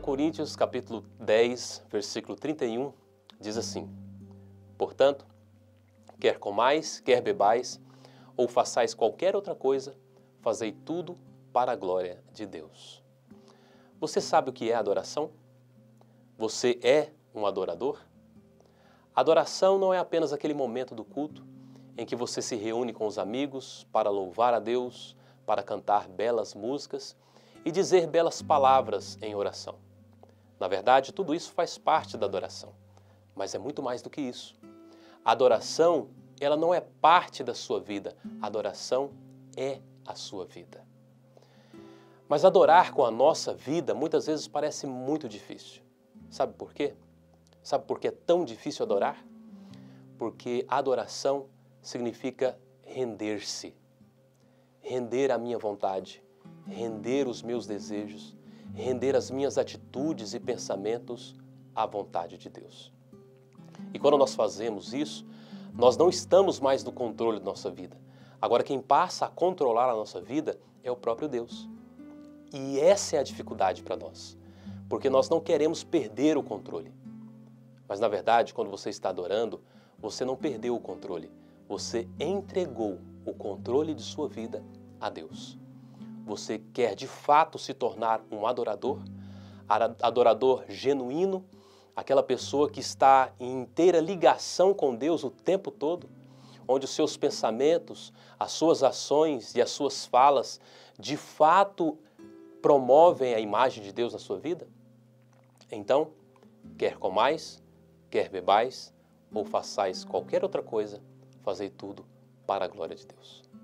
Coríntios, capítulo 10, versículo 31, diz assim: portanto, quer comais, quer bebais, ou façais qualquer outra coisa, fazei tudo para a glória de Deus. Você sabe o que é adoração? Você é um adorador? Adoração não é apenas aquele momento do culto em que você se reúne com os amigos para louvar a Deus, para cantar belas músicas e dizer belas palavras em oração. Na verdade, tudo isso faz parte da adoração, mas é muito mais do que isso. A adoração, ela não é parte da sua vida, a adoração é a sua vida. Mas adorar com a nossa vida muitas vezes parece muito difícil. Sabe por quê? Sabe por que é tão difícil adorar? Porque adoração significa render-se. Render a minha vontade, render os meus desejos, render as minhas atitudes e pensamentos à vontade de Deus. E quando nós fazemos isso, nós não estamos mais no controle da nossa vida. Agora quem passa a controlar a nossa vida é o próprio Deus. E essa é a dificuldade para nós, porque nós não queremos perder o controle. Mas na verdade, quando você está adorando, você não perdeu o controle, você entregou o controle de sua vida a Deus. Você quer de fato se tornar um adorador genuíno, aquela pessoa que está em inteira ligação com Deus o tempo todo, onde os seus pensamentos, as suas ações e as suas falas de fato promovem a imagem de Deus na sua vida? Então, quer comais, quer bebais, ou façais qualquer outra coisa, fazei tudo para a glória de Deus.